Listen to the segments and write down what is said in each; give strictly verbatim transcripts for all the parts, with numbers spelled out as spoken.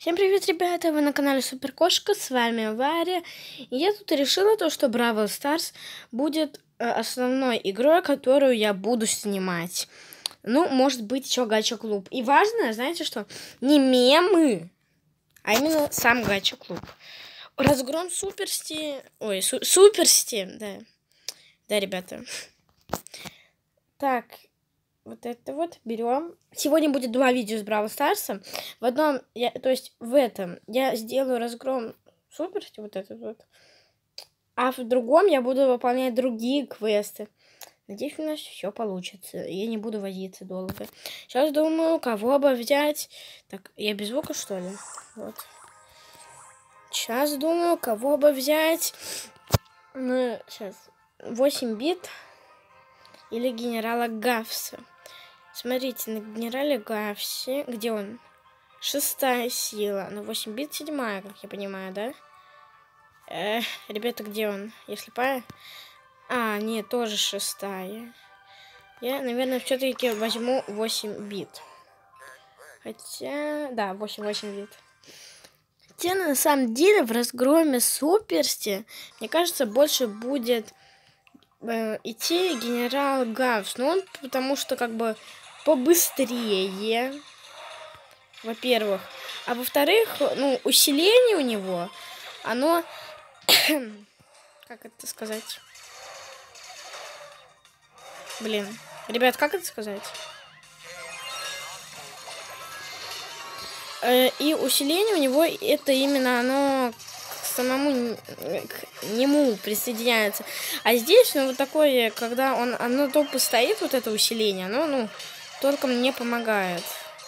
Всем привет, ребята! Вы на канале Суперкошка, с вами Варя. И я тут решила то, что Бравл Старс будет э, основной игрой, которую я буду снимать. Ну, может быть, еще Гача Клуб. И важно, знаете что? Не мемы, а именно сам Гача Клуб. Разгром Суперсти... Ой, су Суперсти, да. Да, ребята. Так... Вот это вот берем. Сегодня будет два видео с Бравл Старсом. В одном, я, то есть в этом я сделаю разгром Суперсти, вот этот вот. А в другом я буду выполнять другие квесты. Надеюсь, у нас все получится. Я не буду возиться долго. Сейчас думаю, кого бы взять. Так, я без звука, что ли? Вот. Сейчас думаю, кого бы взять. Ну, сейчас. восемь бит или генерала Гавса. Смотрите, на генерале Гавсе, где он? Шестая сила, на восемь бит седьмая, как я понимаю, да? Эх, ребята, где он? Я слепая? А, нет, тоже шестая. Я, наверное, все-таки возьму восемь бит. Хотя, да, восемь бит. Хотя, на самом деле, в разгроме Суперсти, мне кажется, больше будет э, идти генерал Гавс. Ну, он, потому что, как бы, побыстрее, во-первых. А во-вторых, ну, усиление у него, оно, как это сказать? Блин, ребят, как это сказать? И усиление у него, это именно оно к самому, к нему присоединяется. А здесь, ну, вот такое, когда он, оно тупо стоит, вот это усиление, оно, ну, толком не помогает.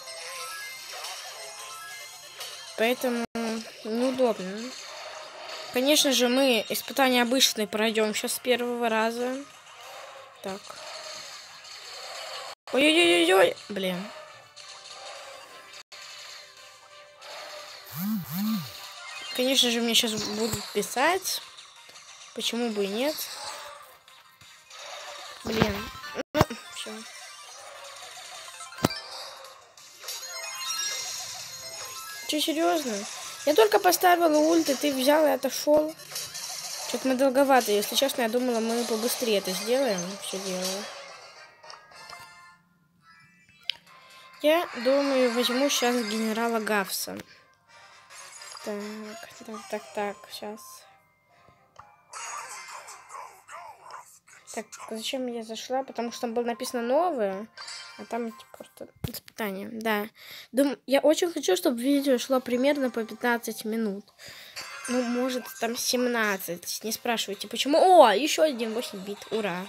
Поэтому неудобно. Конечно же, мы испытание обычное пройдем сейчас с первого раза. Так. Ой-ой-ой-ой. Блин. Конечно же, мне сейчас будут писать. Почему бы и нет. Блин. Ну, все. Че, серьезно? Я только поставила ульт, и ты взял и отошел. Что-то мы долговато. Если честно, я думала, мы побыстрее это сделаем. Все делаю. Я думаю, возьму сейчас генерала Гавса. Так, так, так, так, сейчас. Так, зачем я зашла? Потому что там было написано новое. А там просто испытание. Да. Дум... Я очень хочу, чтобы видео шло примерно по пятнадцать минут. Ну, может, там семнадцать. Не спрашивайте, почему. О, еще один восемь бит. Ура.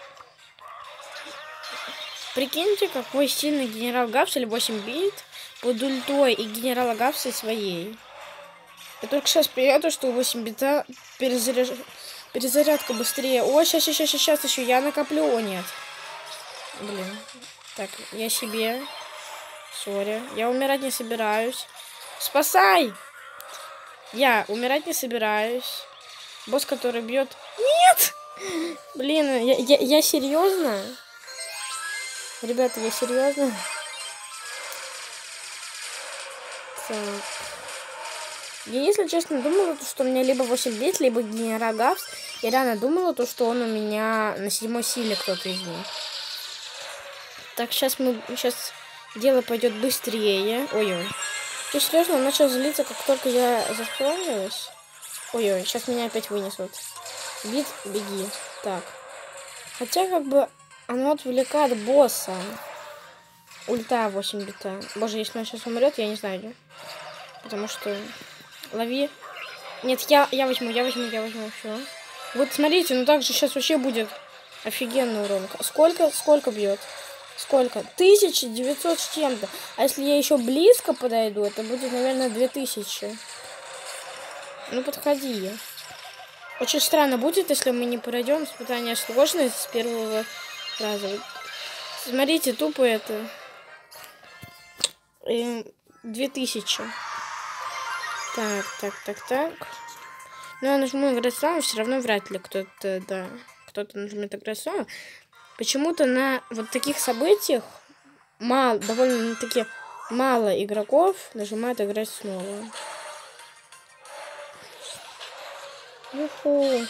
Прикиньте, какой сильный генерал Гавс или восемь бит под ультой и генерала Гавса своей. Я только сейчас приеду, что восемь бита перезаряж... перезарядка быстрее. О, сейчас, сейчас, сейчас, сейчас еще я накоплю. О, нет. Блин. Так, я себе. Сори. Я умирать не собираюсь. Спасай! Я умирать не собираюсь. Босс, который бьет. Нет! Блин, я, я, я серьезно? Ребята, я серьезно? Так. Я, если честно, думала, что у меня либо восемь бит, либо генерал Гавс. Я реально думала, то, что он у меня на седьмой силе, кто-то из них. Так, сейчас мы... Сейчас дело пойдет быстрее. Ой-ой. Ты серьезно? Он начал злиться, как только я заспавнилась. Ой-ой, сейчас меня опять вынесут. Бит, беги. Так. Хотя, как бы, оно отвлекает босса. Ульта восемь бита. Боже, если он сейчас умрет, я не знаю. Потому что... Лови. Нет, я, я возьму, я возьму, я возьму. Все. Вот смотрите, ну так же сейчас вообще будет офигенный урон. Сколько, сколько бьет? Сколько? тысяча девятьсот с чем-то. А если я еще близко подойду, это будет, наверное, две тысячи. Ну, подходи. Очень странно будет, если мы не пройдем испытание сложное с первого раза. Смотрите, тупо это. две тысячи. Так, так, так, так. Ну, я нажму играть снова, все равно вряд ли кто-то, да, кто-то нажмет играть снова. Почему-то на вот таких событиях мало, довольно-таки Мало игроков нажимают играть снова. Юху.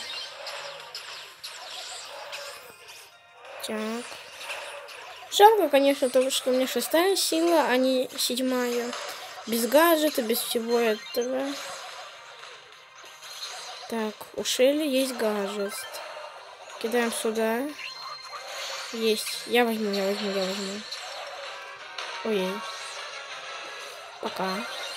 Так. Жалко, конечно, то, что у меня шестая сила, а не седьмая. Без гаджета, без всего этого. Так, у Шелли есть гаджет. Кидаем сюда. Есть. Я возьму, я возьму, я возьму. Ой. Пока.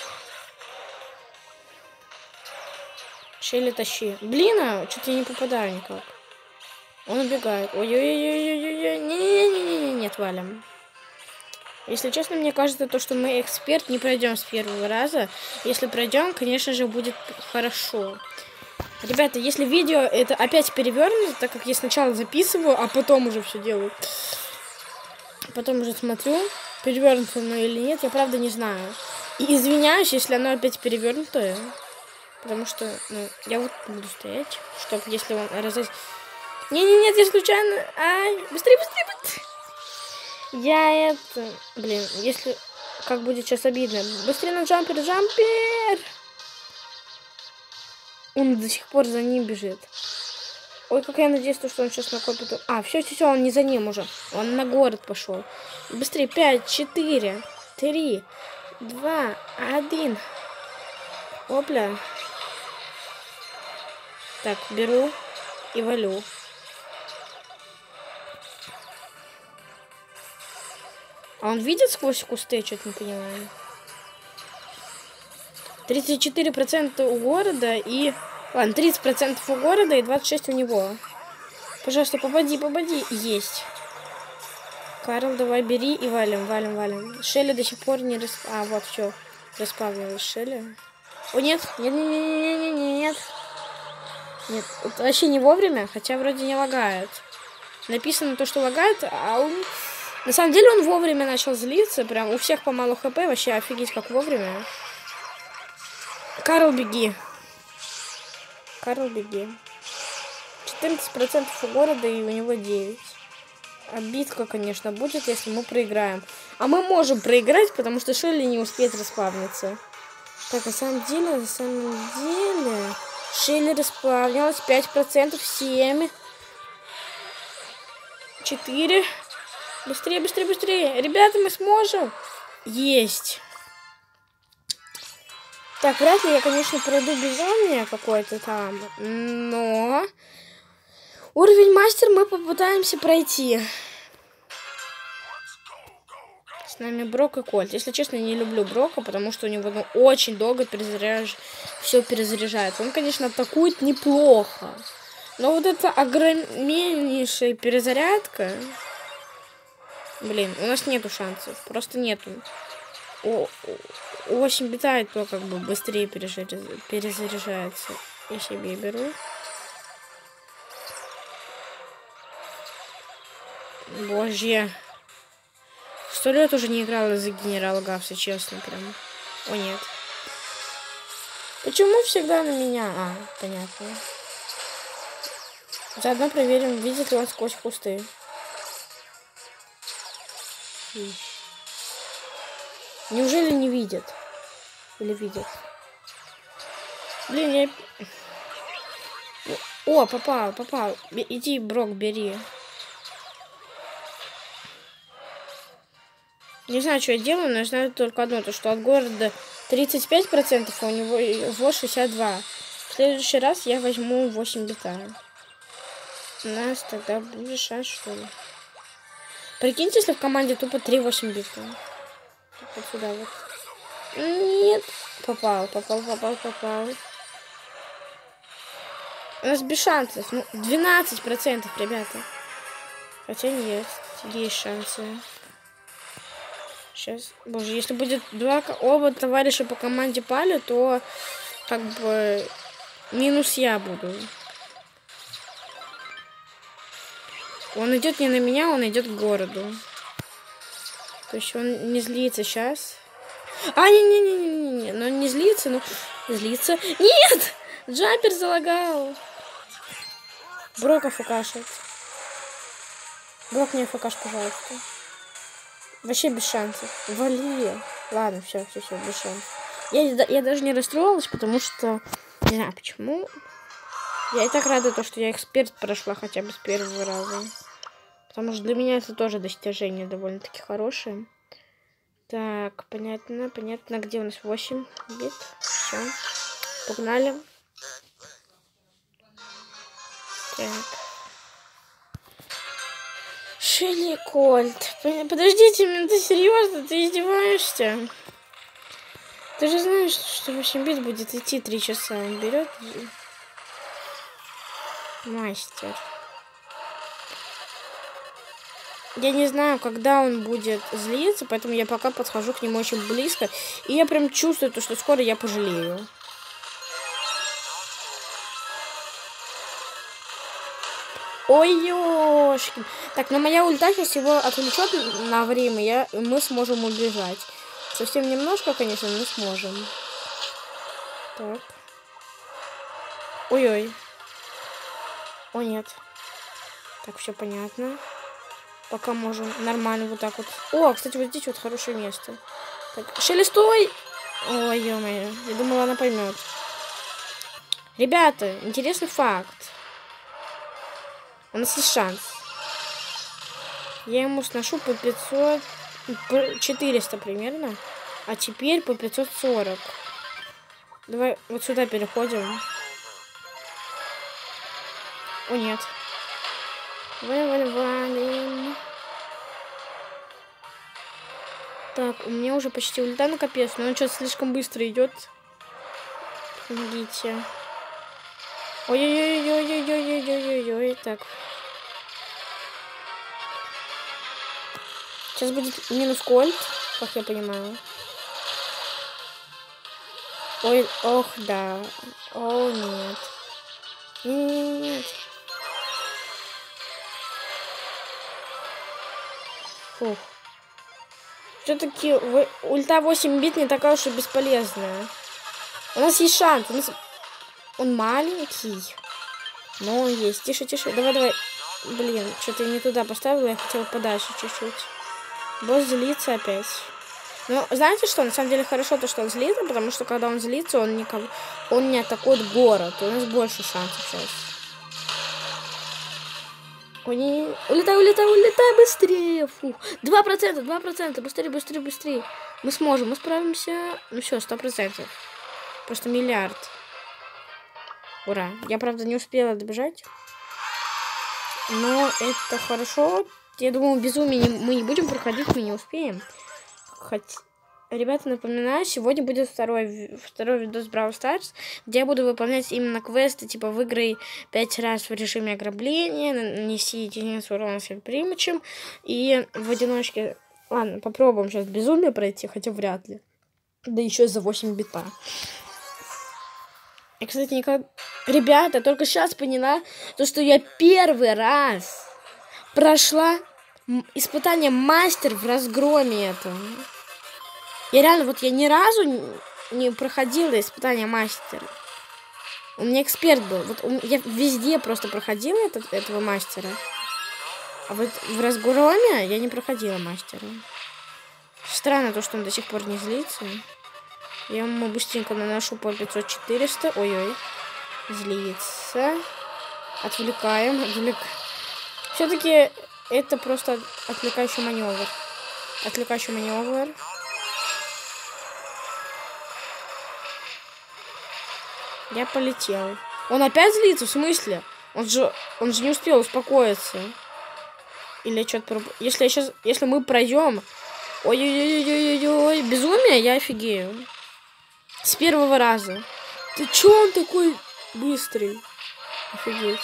Шелли, тащи. Блин, а что-то я не попадаю никак. Он убегает. Ой-ой-ой-ой-ой-ой. Не-не-не-не-не, нет, валим. Если честно, мне кажется, то, что мы эксперт, не пройдем с первого раза. Если пройдем, конечно же, будет хорошо. Ребята, если видео это опять перевернуто, так как я сначала записываю, а потом уже все делаю. Потом уже смотрю, перевернуто оно или нет, я правда не знаю. И извиняюсь, если оно опять перевернутое. Потому что, ну, я вот буду стоять, чтобы, если он разойдет... Не-не-нет, я случайно... Ай, быстрее, быстрее, быстрее. Я это... Блин, если... Как будет сейчас обидно. Быстрее на джампер, джампер! Он до сих пор за ним бежит. Ой, как я надеюсь, что он сейчас накопит... А, все, все, все, он не за ним уже. Он на город пошел. Быстрее, пять, четыре, три, два, один. Опля. Так, беру и валю. А он видит сквозь кусты? Я что-то не понимаю. тридцать четыре процента у города и... Ладно, тридцать процентов у города и двадцать шесть у него. Пожалуйста, попади, попади. Есть. Карл, давай бери и валим, валим, валим. Шелли до сих пор не расп... А, вот, все. Распавнилась Шелли. О, нет, нет, нет, нет, нет, нет, нет. Нет, это вообще не вовремя, хотя вроде не лагает. Написано то, что лагает, а он... На самом деле он вовремя начал злиться, прям у всех по малу хп, вообще офигеть как вовремя. Карл, беги. Карл, беги. четырнадцать процентов у города и у него девять. Обидка, конечно, будет, если мы проиграем. А мы можем проиграть, потому что Шелли не успеет распавниться. Так, на самом деле, на самом деле... Шелли расплавнилась. пять процентов. семь. четыре. Быстрее, быстрее, быстрее. Ребята, мы сможем. Есть. Так, вряд ли я, конечно, пройду безумие какое-то там. Но... Уровень мастер мы попытаемся пройти. С нами Брок и Кольт. Если честно, я не люблю Брока, потому что у него ну, очень долго перезаряж... все перезаряжается. Он, конечно, атакует неплохо. Но вот эта огромнейшая перезарядка... Блин, у нас нету шансов. Просто нету. О, восемь бита, то как бы быстрее перезаряжается. Я себе беру. Боже. Сто лет уже не играла за генерала Гавса, честно, прям. О, нет. Почему всегда на меня? А, понятно. Заодно проверим, видит ли он сквозь кусты. Неужели не видит? Или видит? Блин, я... О, попал, попал. Иди, Брок, бери. Не знаю, что я делаю, но я знаю только одно, то что от города тридцать пять процентов, а у него его шестьдесят два процента. В следующий раз я возьму восемь бита. У нас тогда будет шанс, что ли. Прикиньте, если в команде тупо три восемь бита. Вот сюда вот. Нет. Попал, попал, попал, попал. У нас без шансов. Ну, двенадцать процентов, ребята. Хотя есть. Есть шансы. Сейчас. Боже, если будет два оба товарища по команде пали, то как бы минус я буду. Он идет не на меня, он идет к городу. То есть он не злится сейчас. А, не-не-не-не-не. Но он не злится, но злится. Нет! Джампер залагал. Брок афкашит. Брок не афкаш, пожалуйста. Вообще без шансов. Вали. Ладно, все, все, все, без шансов. Я, я даже не расстроилась, потому что... Не знаю, почему. Я и так рада, то, что я эксперт прошла хотя бы с первого раза. Потому что для меня это тоже достижение довольно-таки хорошее. Так, понятно, понятно. Где у нас восемь бит? Все. Погнали. Так. Шелли Кольт. Подождите, ты серьезно? Ты издеваешься? Ты же знаешь, что восемь бит будет идти три часа. Он берет мастер. Я не знаю, когда он будет злиться, поэтому я пока подхожу к нему очень близко. И я прям чувствую, то, что скоро я пожалею. Ой, ёшкин. Так, но моя ульта сейчас его отвлечет на время, я, мы сможем убежать. Совсем немножко, конечно, но сможем. Так. Ой-ой. О, нет. Так, все понятно. Пока можем нормально вот так вот. О, кстати, вот здесь вот хорошее место. Так, Шелли, стой! Ой, ё-моё. Я думала, она поймет. Ребята, интересный факт. У нас есть шанс. Я ему сношу по пятьсот... четыреста примерно. А теперь по пятьсот сорок. Давай вот сюда переходим. О, нет. Валим. Так, у меня уже почти ульта на капец, но он что-то слишком быстро идет. Помогите. Ой-ой-ой-ой-ой-ой-ой-ой-ой. Так. Сейчас будет минус кольт, как я понимаю. Ой, ох, да. О, нет. Нет. Фух. Все-таки ульта восемь бит не такая уж и бесполезная. У нас есть шанс. У нас... Он маленький. Но он есть. Тише, тише. Давай, давай. Блин, что-то я не туда поставила. Я хотела подальше чуть-чуть. Босс злится опять. Ну, знаете что? На самом деле хорошо то, что он злится, потому что когда он злится, он не, он не атакует город. У нас больше шансов сейчас. Ой, не... Улетай, улетай, улетай быстрее. Фух. Два процента, два процента. Быстрее, быстрее, быстрее. Мы сможем, мы справимся. Ну все, сто процентов. Просто миллиард. Ура. Я, правда, не успела добежать. Но это хорошо. Я думаю, безумие мы не будем проходить, мы не успеем. Хоть... Ребята, напоминаю, сегодня будет второй, второй видос Brawl Stars, где я буду выполнять именно квесты, типа выиграй пять раз в режиме ограбления, нанеси единицу урона всем примачам, и в одиночке... Ладно, попробуем сейчас безумие пройти, хотя вряд ли. Да еще за восемь бита. И, кстати, никак... Ребята, только сейчас поняла, то, что я первый раз прошла испытание мастер в разгроме этого. Я реально, вот я ни разу не проходила испытание мастера. У меня эксперт был. Вот я везде просто проходила этот, этого мастера. А вот в разгроме я не проходила мастера. Странно то, что он до сих пор не злится. Я ему быстренько наношу по пятьсот четыреста. Ой-ой. Злится. Отвлекаем. Отвлек... Все-таки это просто отвлекающий маневр. Отвлекающий маневр. Я полетел. Он опять злится? В смысле? Он же, он же не успел успокоиться. Или что-то... Если, я сейчас, если мы пройдем... Ой-ой-ой-ой-ой-ой. Безумие? Я офигею. С первого раза. Ты чё он такой быстрый? Офигеть.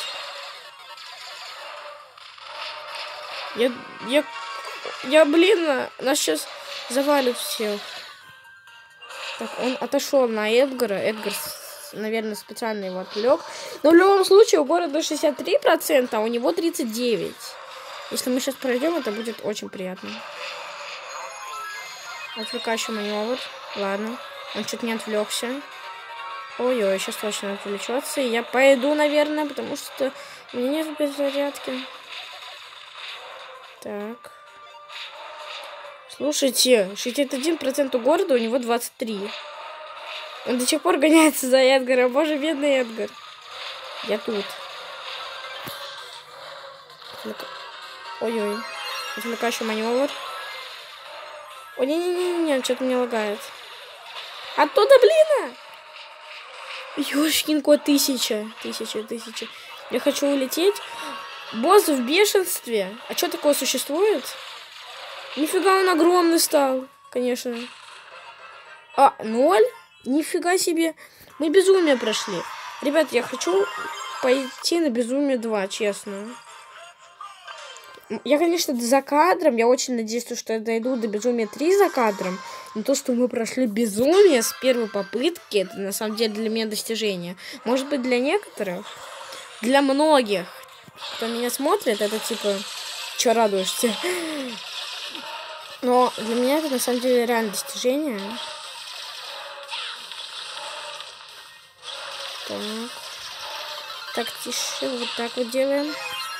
Я... Я... Я, блин, нас сейчас завалят всех. Так, он отошел на Эдгара. Эдгар... Наверное, специально его отвлек. Но в любом случае у города шестьдесят три процента, а у него тридцать девять процентов. Если мы сейчас пройдем, это будет очень приятно. Отвлекающий маневр. Ладно. Он чуть не отвлекся. Ой-ой, сейчас точно отвлечется. И я пойду, наверное, потому что у меня нет перезарядки. Так. Слушайте, шестьдесят один процент у города, у него двадцать три. Он до сих пор гоняется за Эдгаром. Боже, бедный Эдгар. Я тут. Ой-ой. Отвлекающий маневр. Ой, не-не-не, что-то мне лагает. Оттуда, блин! Ёшкин кот, тысяча. Тысяча, тысяча. Я хочу улететь. Босс в бешенстве. А что такое существует? Нифига он огромный стал, конечно. А, ноль? Нифига себе. Мы безумие прошли. Ребят, я хочу пойти на безумие два, честно. Я, конечно, за кадром. Я очень надеюсь, что я дойду до безумия три за кадром. Но то, что мы прошли безумие с первой попытки, это на самом деле для меня достижение. Может быть, для некоторых? Для многих, кто меня смотрит, это типа, чё радуешься? Но для меня это на самом деле реально достижение. Так. Так, тише, вот так вот делаем.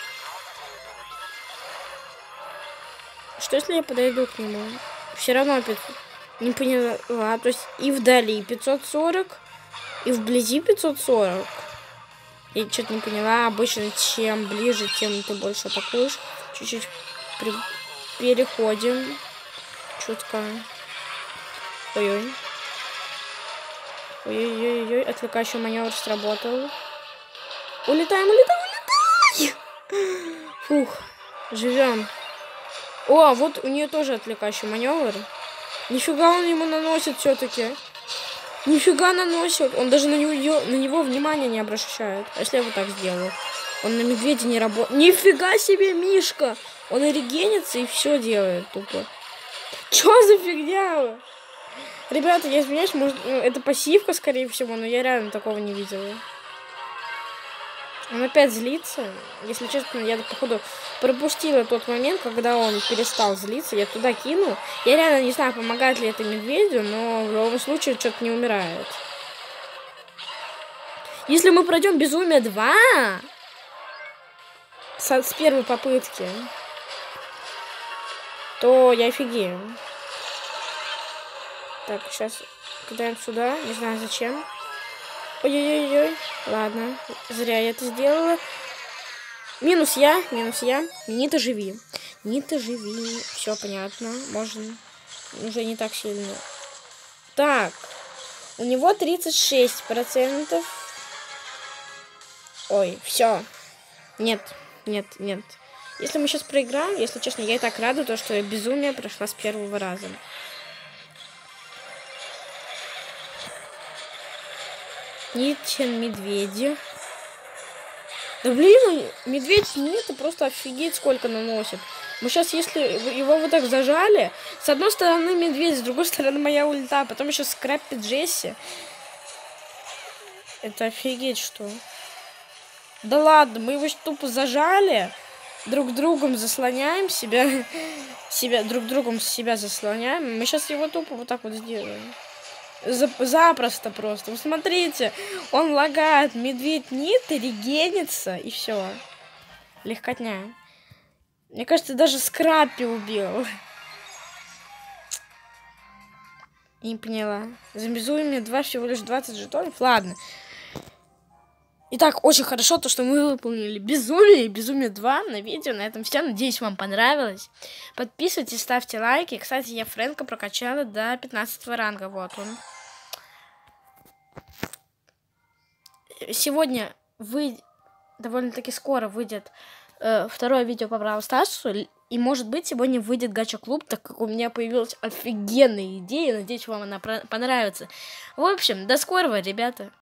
Что если я подойду к нему? Все равно пятьсот. Не поняла. То есть и вдали пятьсот сорок, и вблизи пятьсот сорок. Я что-то не поняла. Обычно чем ближе, тем ты больше атакуешь. Чуть-чуть при... переходим. Чутко. Ой-ой. Ой-ой-ой-ой. Отвлекающий маневр сработал. Улетаем, улетаем, улетаем! Фух. Живем. О, вот у нее тоже отвлекающий маневр. Нифига он ему наносит все-таки. Нифига наносит. Он даже на него, на него внимания не обращает. А если я вот так сделаю? Он на медведя не работает. Нифига себе, Мишка! Он и регенится, и все делает тупо. Чё за фигня? Ребята, я извиняюсь, может, ну, это пассивка, скорее всего, но я реально такого не видела. Он опять злится. Если честно, я, походу, пропустила тот момент, когда он перестал злиться. Я туда кину. Я реально не знаю, помогает ли это медведю, но в любом случае что-то не умирает. Если мы пройдем безумие два с, с первой попытки, то я офигею. Так, сейчас кидаем сюда. Не знаю зачем. Ой-ой-ой-ой. Ладно, зря я это сделала. Минус я, минус я. Не-то живи. Не-то живи. Все понятно. Можно. Уже не так сильно. Так. У него тридцать шесть процентов. Ой, все. Нет, нет, нет. Если мы сейчас проиграем, если честно, я и так рада, то, что я безумие прошла с первого раза. Нитchen медведи. Да блин, медведь нет, просто офигеть сколько наносит. Мы сейчас, если его вот так зажали, с одной стороны медведь, с другой стороны моя ульта, потом еще скраппи Джесси. Это офигеть что. Да ладно, мы его тупо зажали, друг другом заслоняем себя, себя друг другом себя заслоняем. Мы сейчас его тупо вот так вот сделаем. Запросто просто. Вы смотрите, он лагает, медведь нет, и регенится, и все. Легкотня. Мне кажется, даже Скраппи убил. Не поняла. За безумие два всего лишь двадцать жетонов. Ладно. Итак, очень хорошо то, что мы выполнили безумие и безумие два на видео. На этом все. Надеюсь, вам понравилось. Подписывайтесь, ставьте лайки. Кстати, я Фрэнка прокачала до пятнадцатого ранга. Вот он. Сегодня вы довольно-таки скоро выйдет э, второе видео по Бравл Старсу. И, может быть, сегодня выйдет гача-клуб, так как у меня появилась офигенная идея. Надеюсь, вам она понравится. В общем, до скорого, ребята.